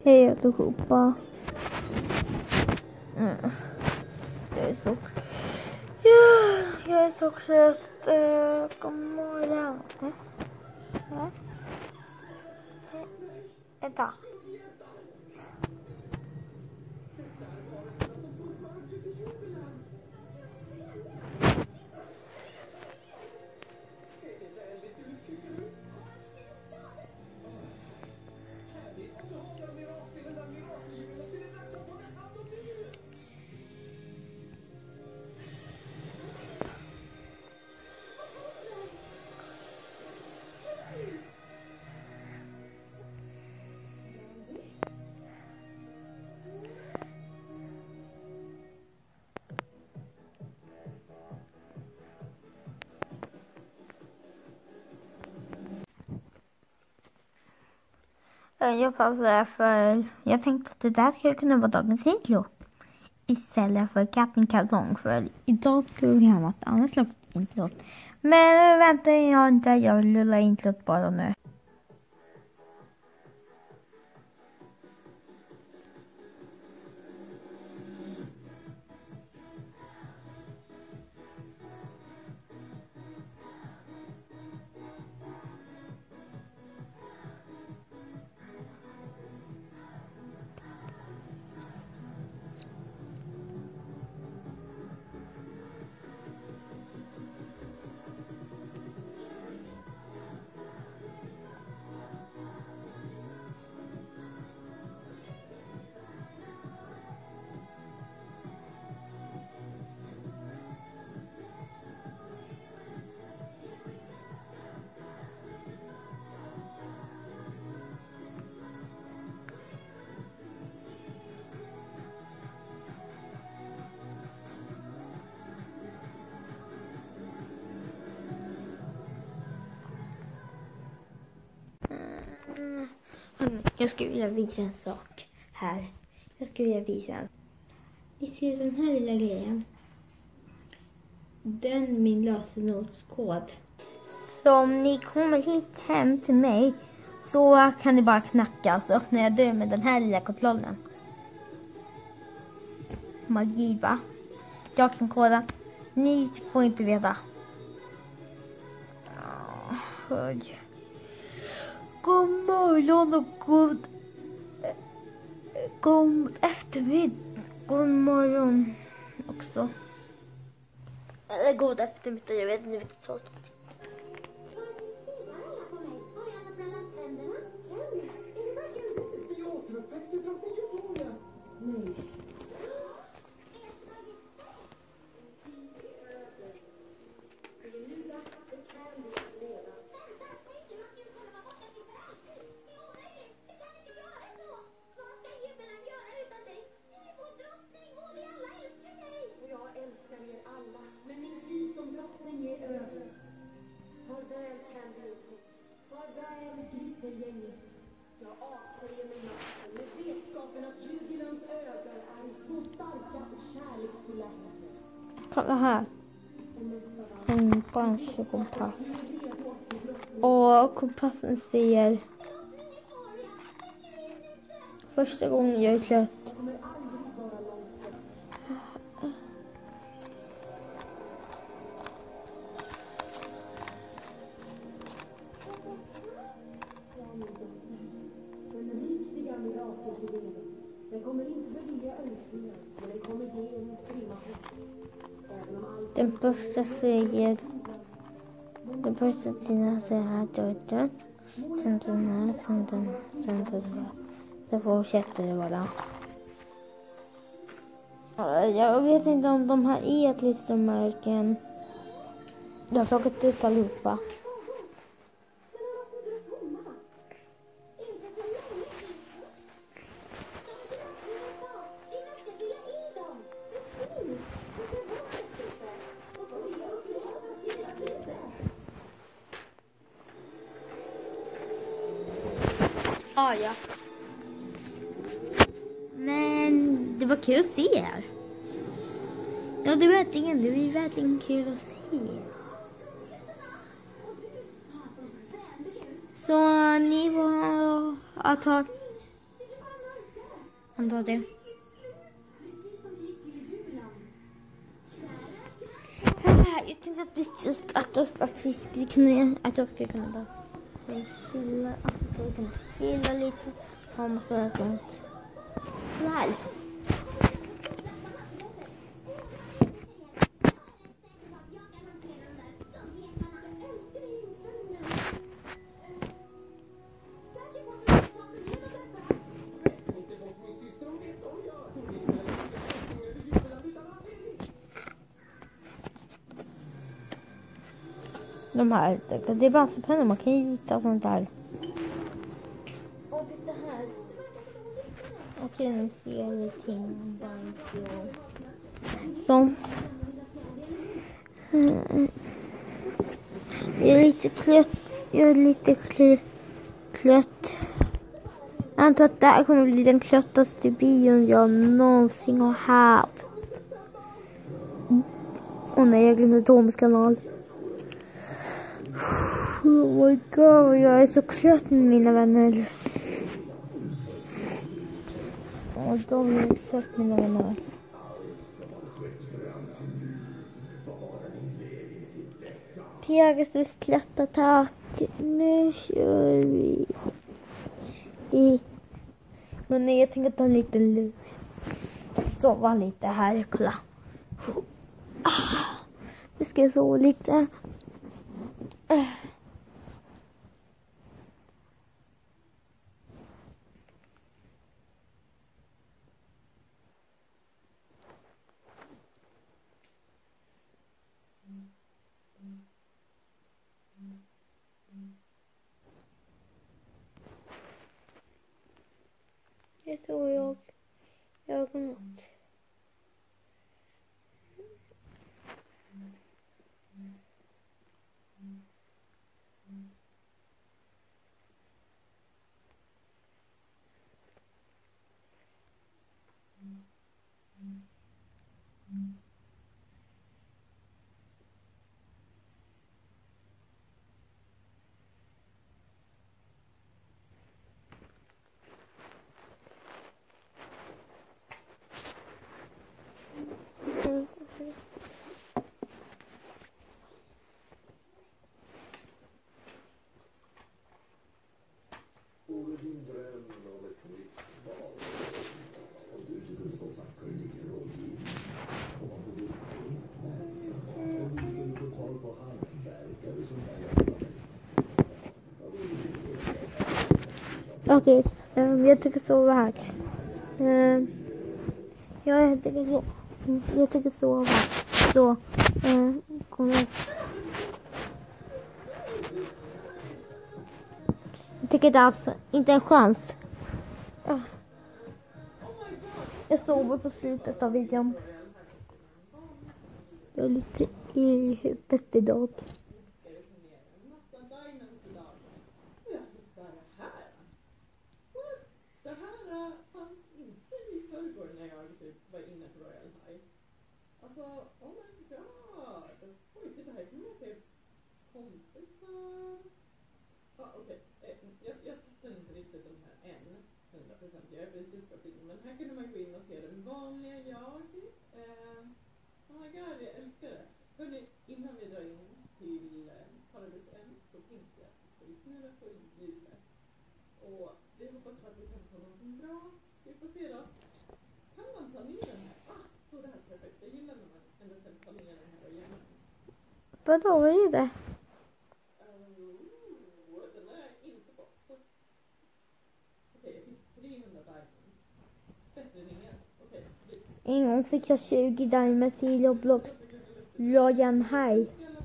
Hej allihopa. Jag är så... jag är så trött. God morgon. Vänta. Jag pausar för jag tänkte att det där skulle kunna vara dagens intro. Istället för katten kalsong, för idag skulle vi ha ett annat slags intro. Men vänta, jag lullar introt bara nu. Jag skulle vilja visa en sak här. Jag skulle vilja visa. Ni ser den här lilla grejen. Den är min lösenordskod. Så om ni kommer hit hem till mig så kan ni bara knacka, så öppnar jag dörren med den här lilla kontrollen. Magi, va? Jag kan koda. Ni får inte veta. God morgon och god eftermiddag. God morgon också. Eller god eftermiddag, jag vet inte så. Jag avsäger mig makten med vetskapen att Jugilans ögon är så starka och kärleksfulla. Kolla här. En branschkompass. Och kompassen säger första gången jag är trött. Den kommer inte bevilja önskningar, men den kommer ge en strimma hopp. Den första säger den första tiden säger här dörren. Sen den här, sen den här. Så fortsätter det bara. Jag vet inte om de här är ett klistermärken. Jag har tagit ut allihopa. Ja. Men det var kul att se er. Ja, det var verkligen kul att se. Så ni var att ha Antar det. Jag tänkte att vi skulle kunna, att jag skulle kunna bara chilla, chilla lite, ha massa sånt. Så här. De här, det är bransepennor, man kan ju hitta sånt där. Och det här. Jag ska nu se lite sånt. Jag är lite klött. Jag antar att det här kommer bli den klöttaste bion jag någonsin har haft. Och nej, jag glömde Toms kanal. Oh my god, jag är så klött med mina vänner. Och de är klött mina vänner. Pegasus klättattack. Nu kör vi. Men nej, jag tänker ta en liten lur. Sova lite här, kolla. Nu ska jag sova lite. Det tror jag har något. Din dröm om ett nytt barn. Och du inte kunde få facklig rådgivning. Och vad borde du om du kunde få tag på hantverkare som kan hjälpa dig. Okej, jag tycker sova här. Jag tycker sova. Så, kom igen. Jag tycker inte alls, inte en chans. Jag sover på slutet av videon. Jag är lite i huvudet idag. Det här fanns inte i förrgår när jag var inne på Royal High. Alltså, oh my god. Oj, titta här, kan man se kompisar? Okej. Jag fattar inte riktigt den här än. 100%. Jag är precis på film. Men här kunde man gå in och se den vanliga jag. Oh my god, jag älskar det. Hörrni, innan vi drar in till Paradise End så tänkte jag att vi ska snurra på ljudet. Och vi hoppas på att vi kan få någonting bra. Vi får se då. Kan man ta ner den här? Så det här är perfekt. Jag gillar när man ändå kan ta ner den här och gömma den. Vadå, vad är det? Den är inte bort. Okej, jag fick 300 diamonds. Bättre än ingen. Okej. En gång fick jag 20 diamonds i Roblox Royal High.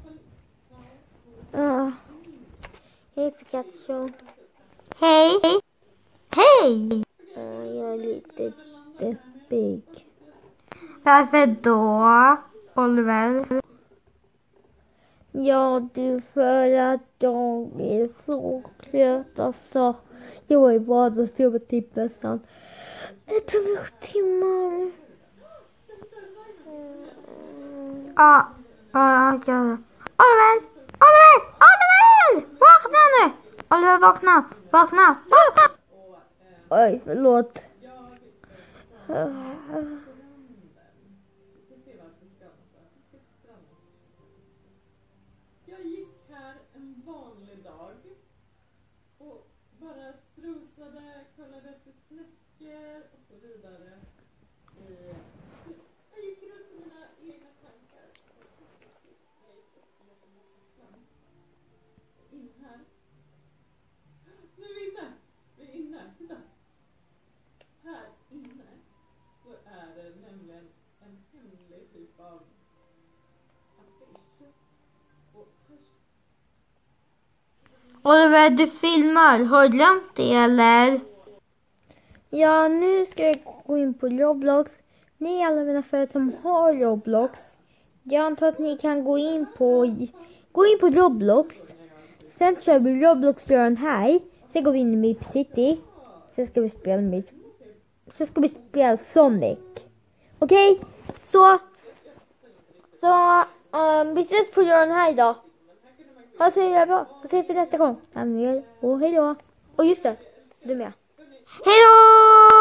Hej Pikachu. Hej! Hej! Jag är lite deppig. Varför då, Oliver? Ja, du, för att jag är så trött. Alltså, jag var i badrummet typ nästan 100 timmar. Ja, Oliver! Vakna nu! Oliver, vakna! Oj, förlåt. stranden. Vi ska se vart vi ska någonstans. Vi ska till stranden. Jag gick här en vanlig dag och bara strosade, kollade efter snäckor och så vidare. Jag gick runt i mina egna tankar. In här. Nu är vi inne. Vi är inne. Titta. Här inne så är det nämligen en hemlig typ av affisch. Och här Oliver, du filmar. Har du glömt det eller? Ja, nu ska jag gå in på Roblox. Ni alla mina föräldrar som har Roblox. Jag antar att ni kan gå in på Roblox. Sen kör vi Roblox-rören här. Sen går vi in i Mip City. Sen ska vi spela Sonic. Okej? Så vi ses på rören här idag. Ha så jävla bra. Så ses vi nästa gång. Och hej då. Och just det, du med. Hej då!